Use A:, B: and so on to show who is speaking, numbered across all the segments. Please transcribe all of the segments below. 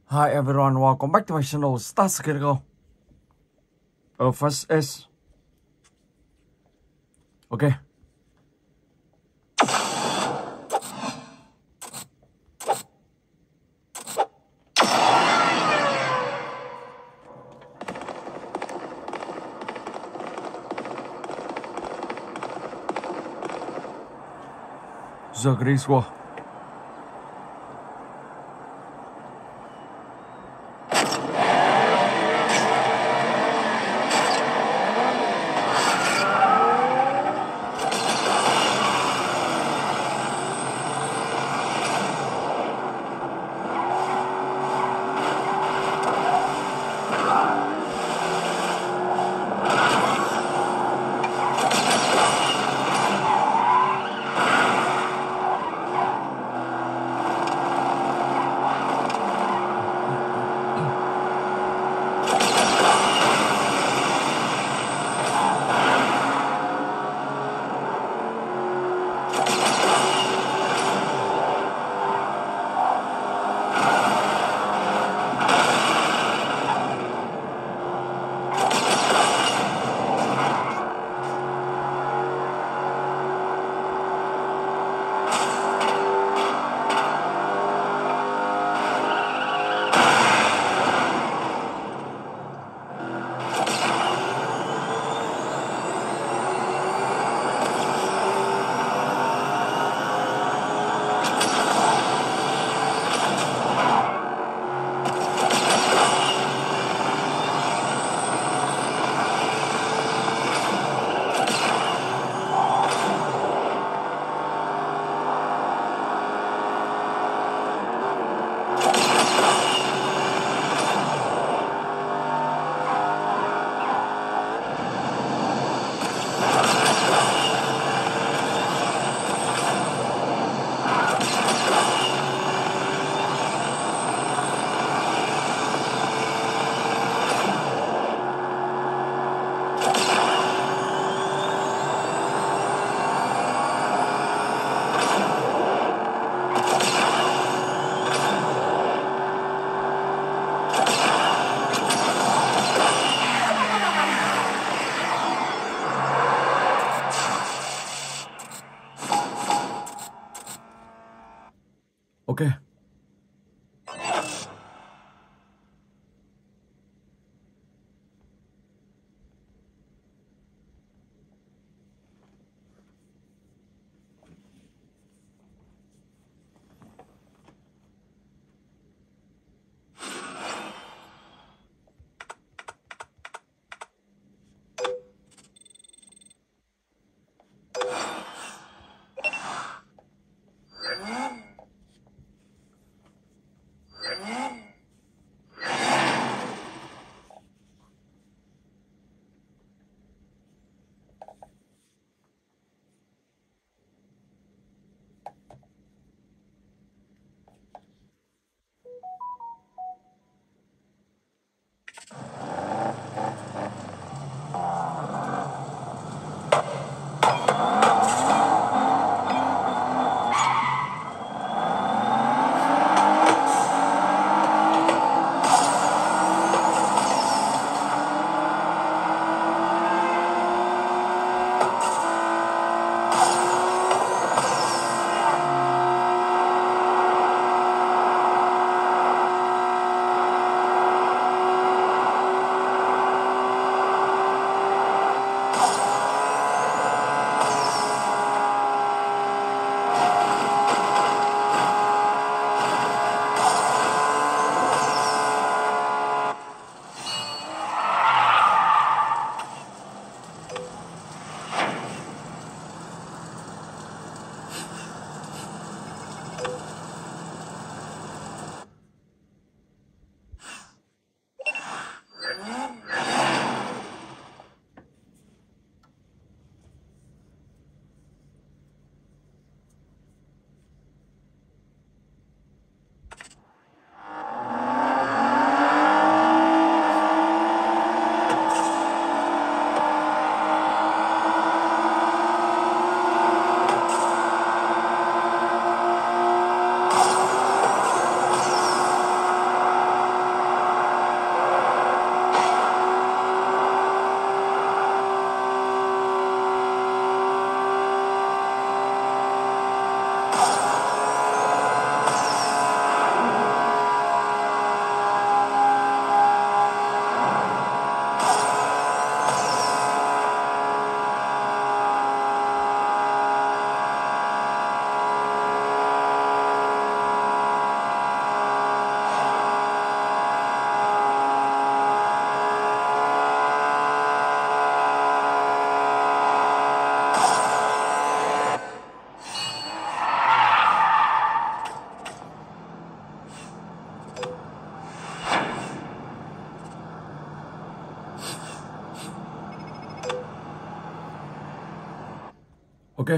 A: Hi everyone, welcome back to my channel. Start Go. First is okay. The Greece War. Okay. Ok.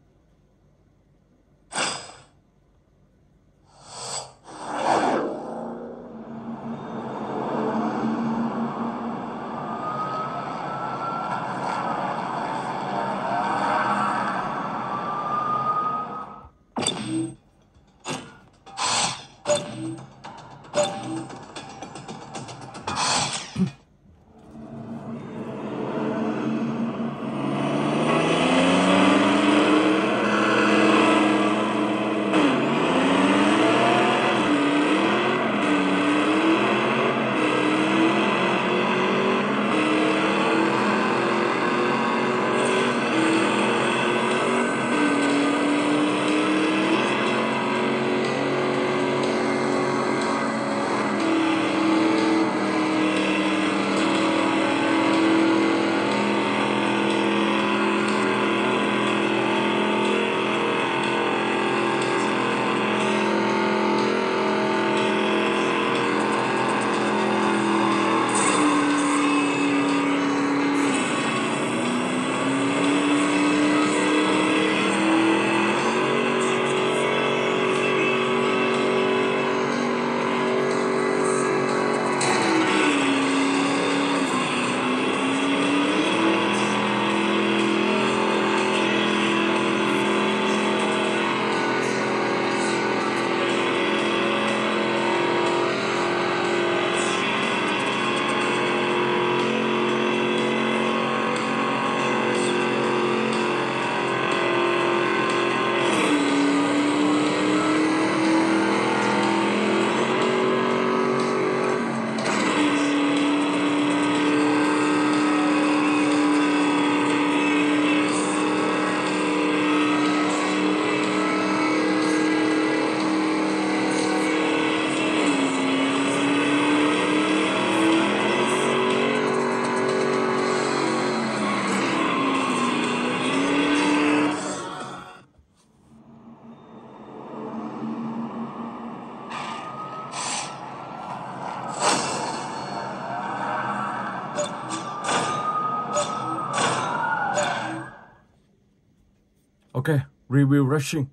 A: Ok, review rushing.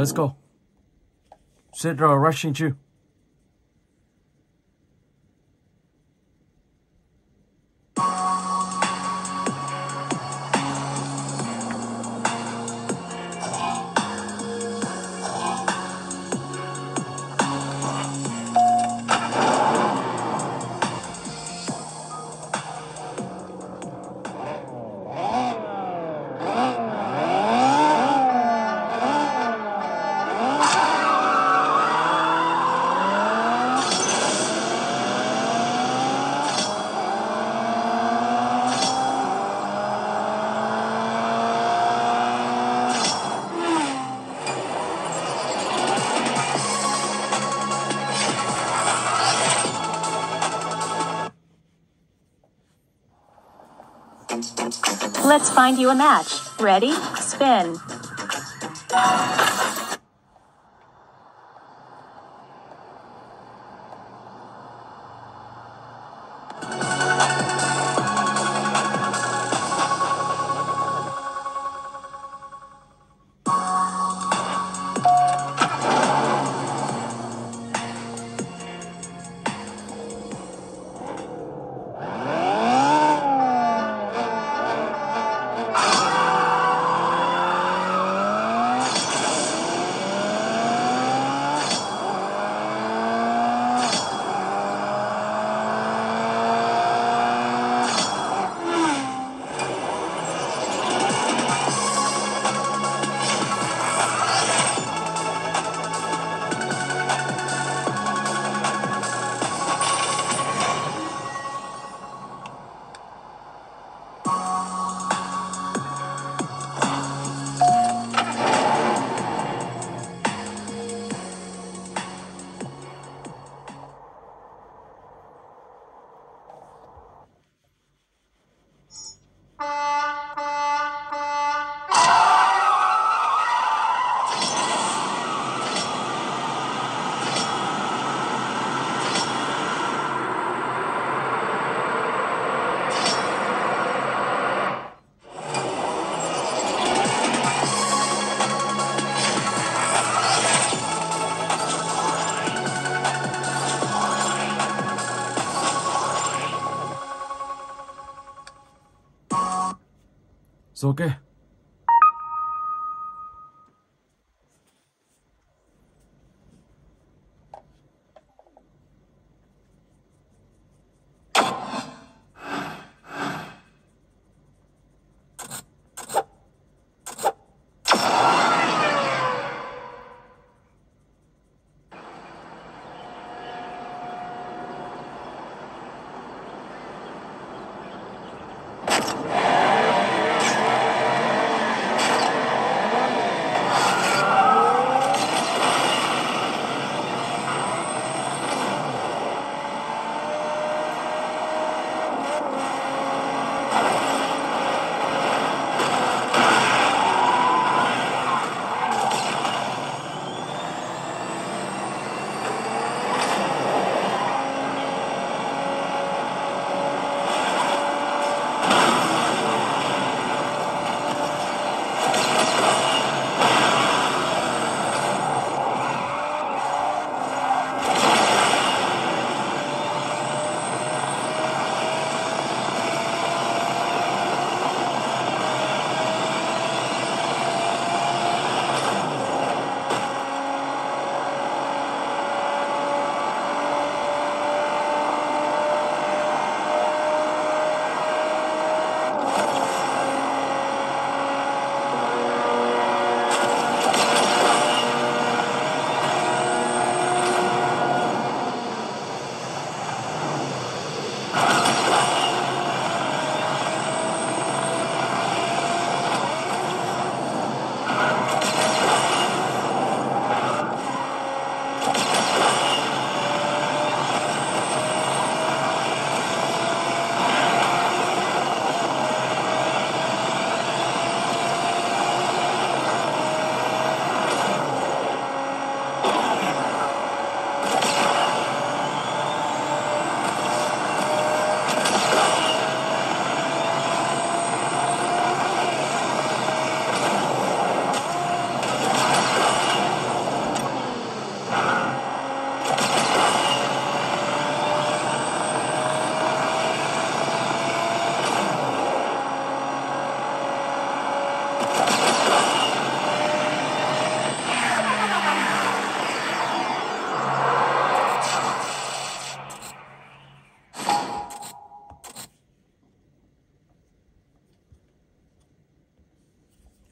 A: let's go. Cedro rushing you.
B: Let's find you a match. Ready? Spin.
A: It's okay.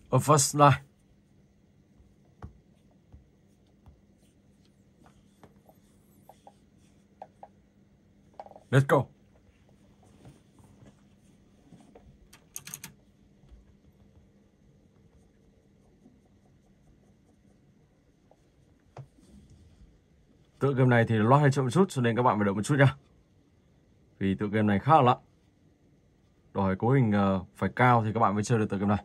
A: A first line. Let's go. Tựa game này thì loát hơi chậm một chút cho nên các bạn phải đợi một chút nha. Vì tựa game này khá là lặng. Đòi hỏi cấu hình phải cao thì các bạn mới chơi được tựa game này.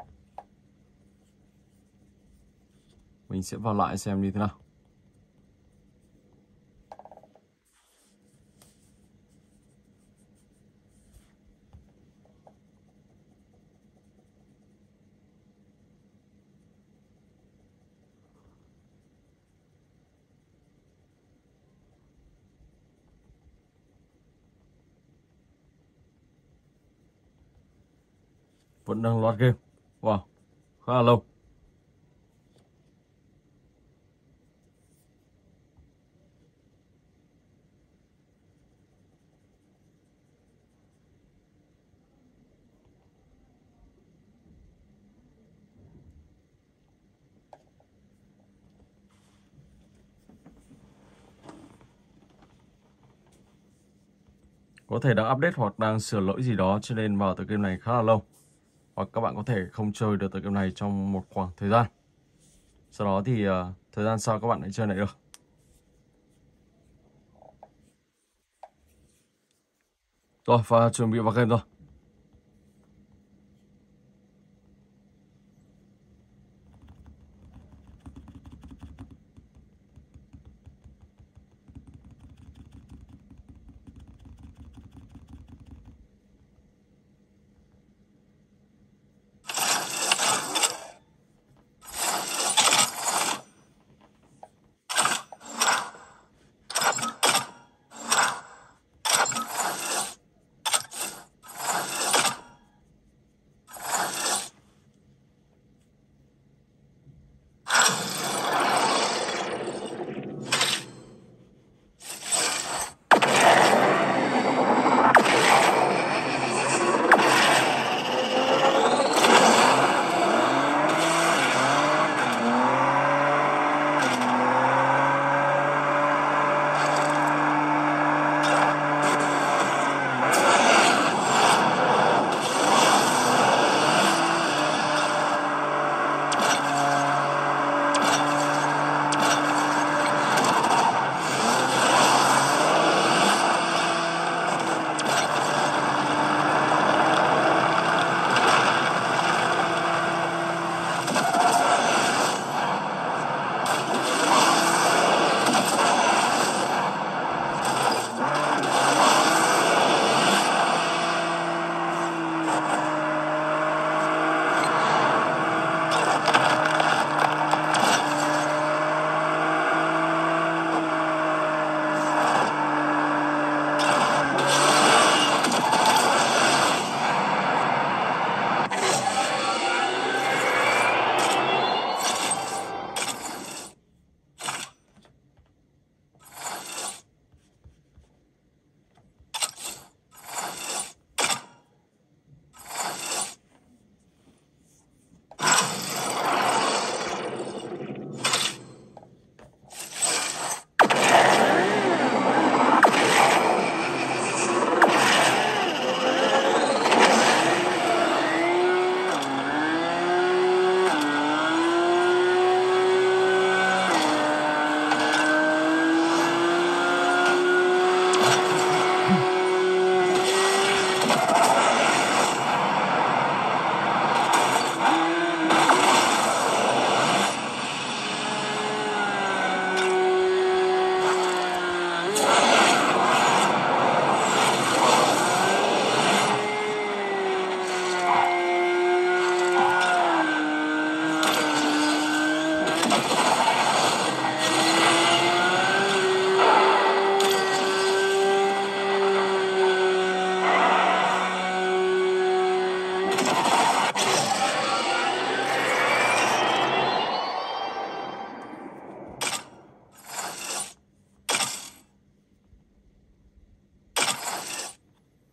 A: Mình sẽ vào lại xem như thế nào. Vẫn đang load game. Wow, khá là lâu. Có thể đang update hoặc đang sửa lỗi gì đó cho nên vào tựa game này khá là lâu. Hoặc các bạn có thể không chơi được tựa game này trong một khoảng thời gian. Sau đó thì thời gian sau các bạn lại chơi lại được. Rồi, và chuẩn bị vào game rồi.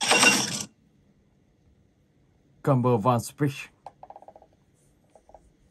A: Cumberland Speech.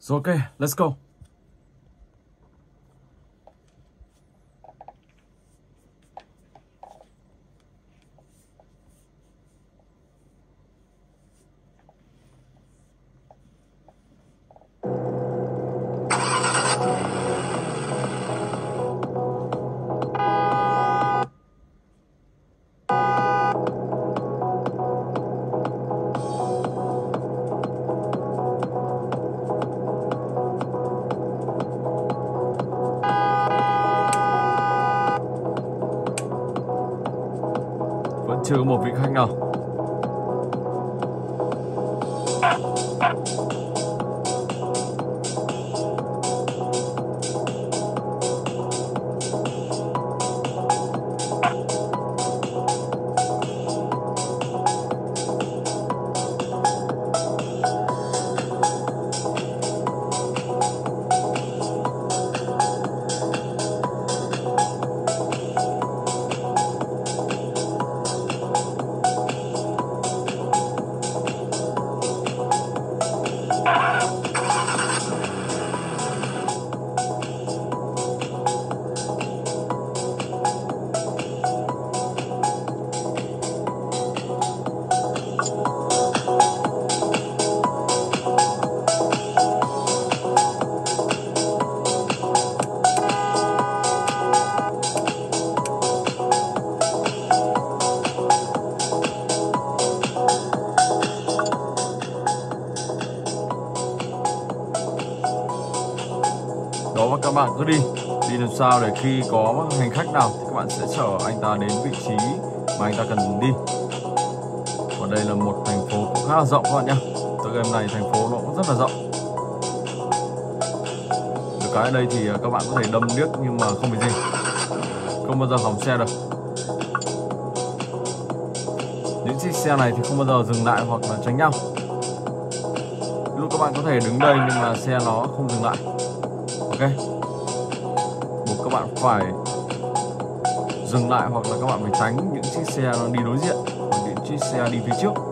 A: Rồi ok, let's go. Chưa có một vị khách nào. Đó, và các bạn cứ đi làm sao để khi có hành khách nào thì các bạn sẽ chở anh ta đến vị trí mà anh ta cần đi. Và đây là một thành phố cũng khá là rộng các bạn nhé. Tựa game này thành phố nó cũng rất là rộng. Được cái ở đây thì các bạn có thể đâm điếc nhưng mà không bị gì, không bao giờ hỏng xe được. Những chiếc xe này thì không bao giờ dừng lại hoặc là tránh nhau. Ví dụ các bạn có thể đứng đây nhưng mà xe nó không dừng lại. Ok, buộc các bạn phải dừng lại hoặc là các bạn phải tránh những chiếc xe nó đi đối diện hoặc những chiếc xe đi phía trước.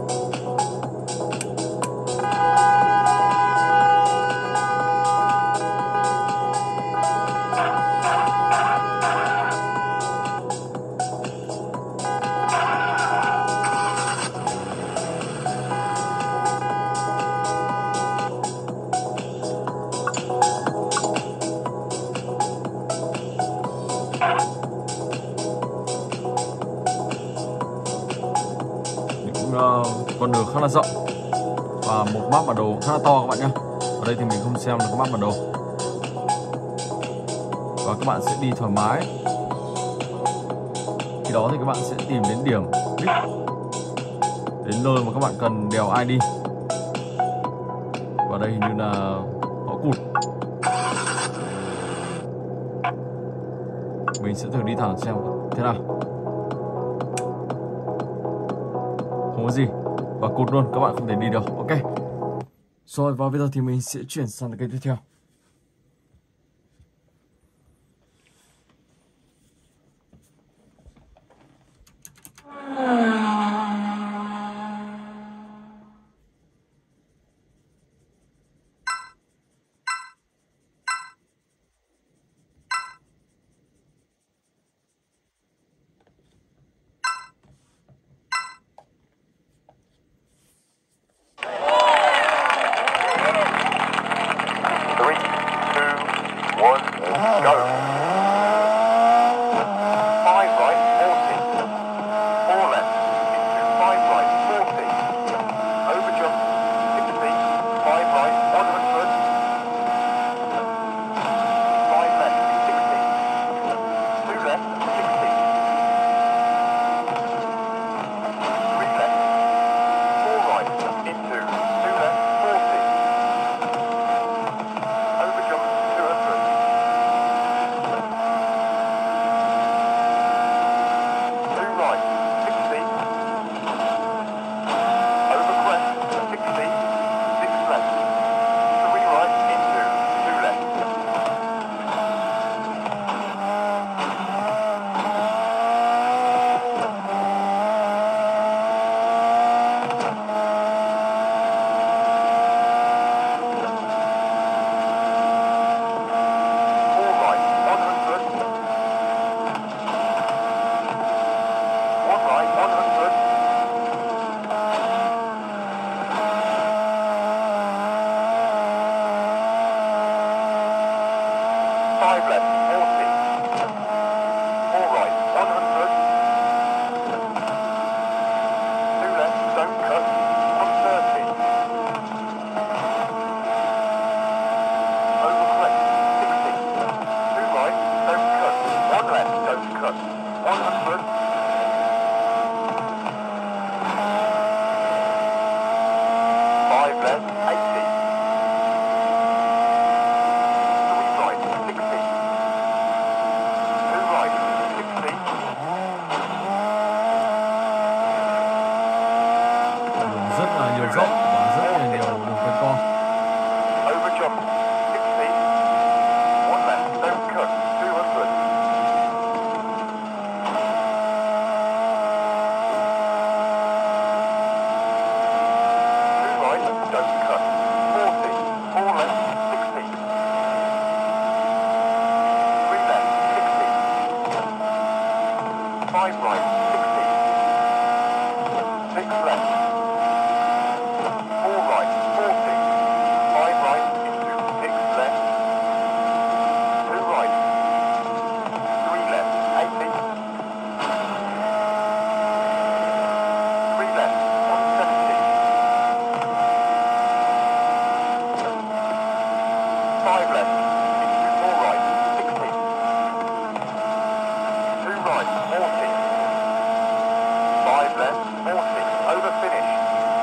A: Con đường khá là rộng và một map bản đồ khá là to các bạn nhé. Ở đây thì mình không xem được map bản đồ và các bạn sẽ đi thoải mái. Khi đó thì các bạn sẽ tìm đến điểm đích, đến nơi mà các bạn cần đèo ID. Và đây hình như là họ cụt. Mình sẽ thử đi thẳng xem thế nào. Không có gì và cụt luôn, các bạn không thể đi được. Ok, rồi và bây giờ thì mình sẽ chuyển sang cái tiếp theo. dốc và rất là nhiều đường quanh co.
C: Over jump, 60. One left, don't cut, 200. Two right, don't cut, 40. Four left, 60. Three left, 60. Five right, 60. Six left. Four right, 40. Five right into six left. Two right. Three left, 80. Three left, 170. Five left into four right, 60. Two right, 40. Five left, 40. Over finish.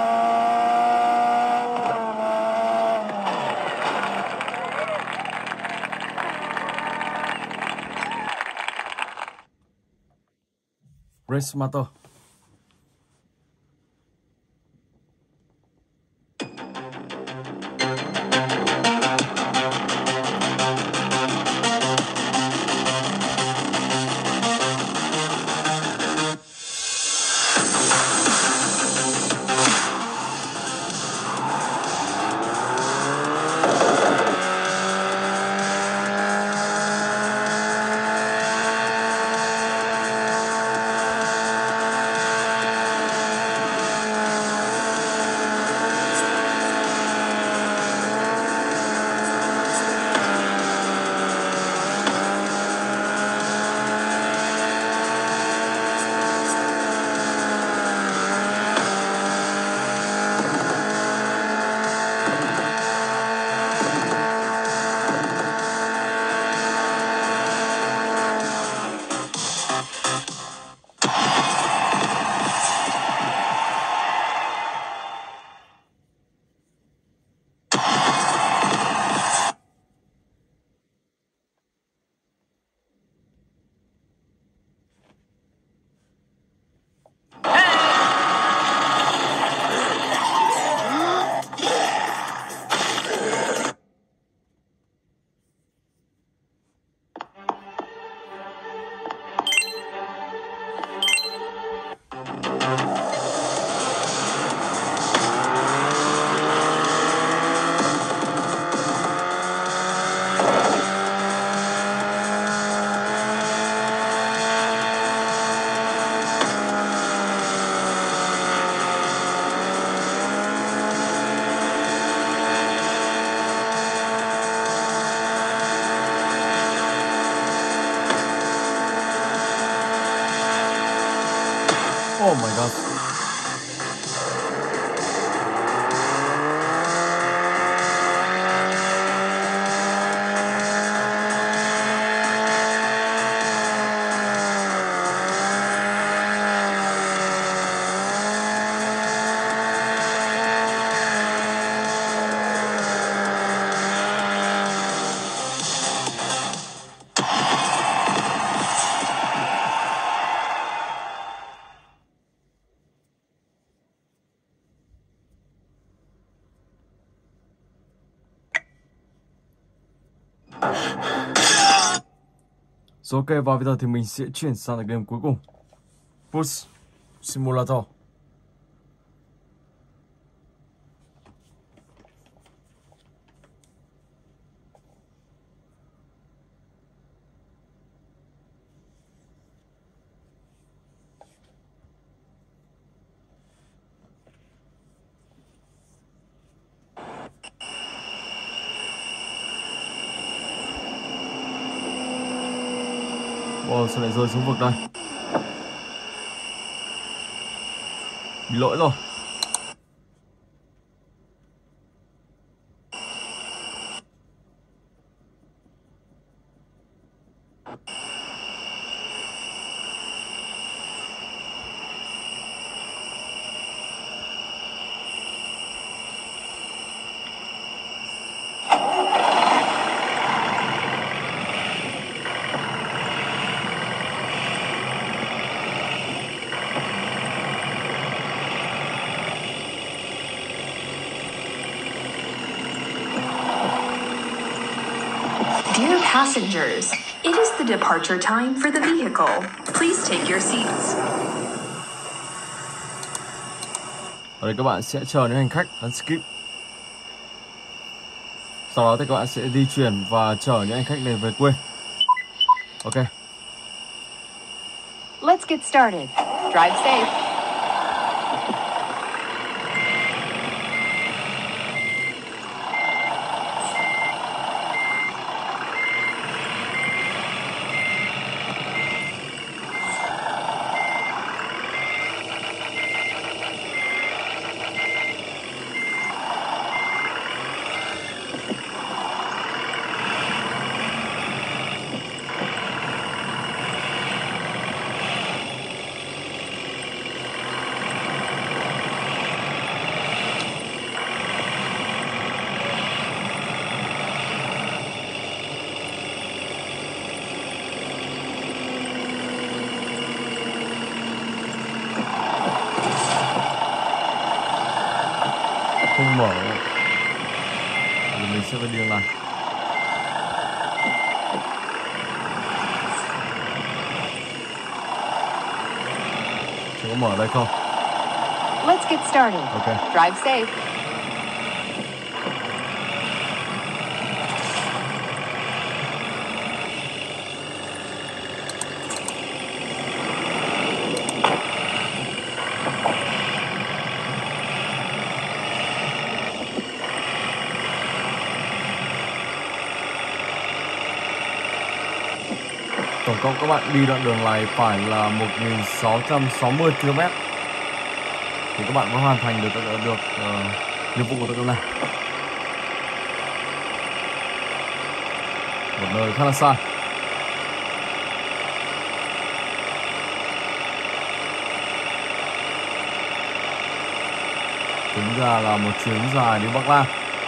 A: Race Master. Oh my god. Rồi ok, và bây giờ thì mình sẽ chuyển sang game cuối cùng, Push Simulator. Wow, sao lại rơi xuống vực đây? Bị lỗi rồi.
B: Passengers, it is the departure time for the vehicle. Please take your seats.
A: Ở đây các bạn sẽ chờ những hành khách ấn skip. Sau đó thì các bạn sẽ di chuyển và chở những hành khách này về quê. Ok.
D: Let's get started. Drive safe.
A: Không mở thì mình sẽ phải đi đường này. Chứ có mở ở đây không?
D: Let's get started.
A: Ok.
D: Drive safe.
A: Tổng cộng các bạn đi đoạn đường này phải là 1660 km thì các bạn mới hoàn thành được nhiệm vụ của tựa game này. Một nơi khá là xa. Tính ra là một chuyến dài đi Bắc Nam.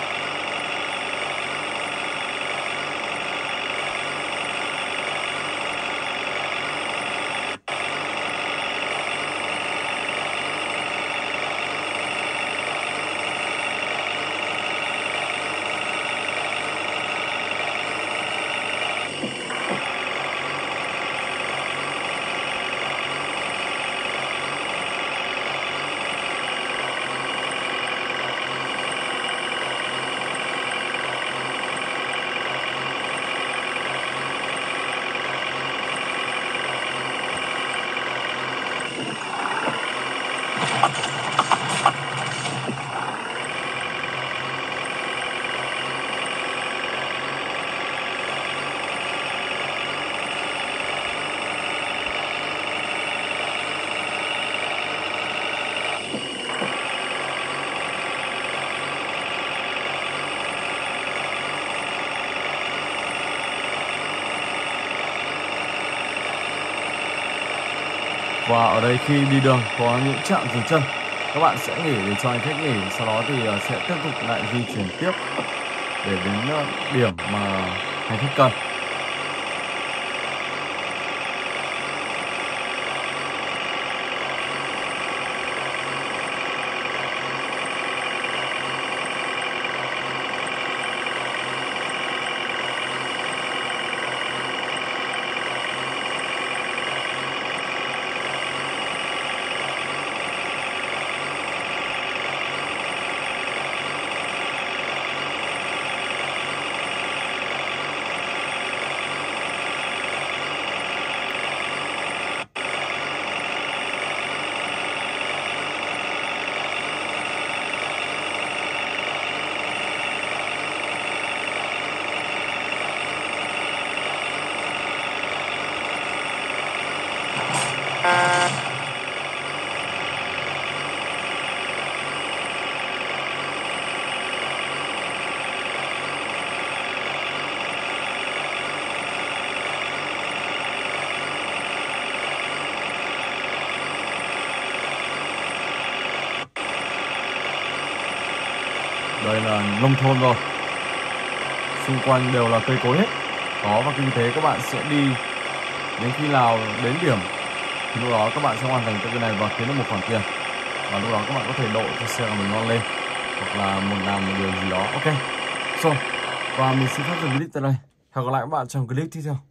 A: Và ở đây khi đi đường có những trạm dừng chân, các bạn sẽ nghỉ để cho hành khách nghỉ, sau đó thì sẽ tiếp tục lại di chuyển tiếp để đến điểm mà hành khách cần. Đây là nông thôn rồi, xung quanh đều là cây cối hết. Đó, và kinh tế các bạn sẽ đi đến khi nào đến điểm thì lúc đó các bạn sẽ hoàn thành cái này và kiếm được một khoản tiền, và lúc đó các bạn có thể độ cho xe của mình ngon lên hoặc là làm một điều gì đó. Ok, rồi, và mình xin phép dừng clip tại đây. Hẹn gặp lại các bạn trong clip tiếp theo.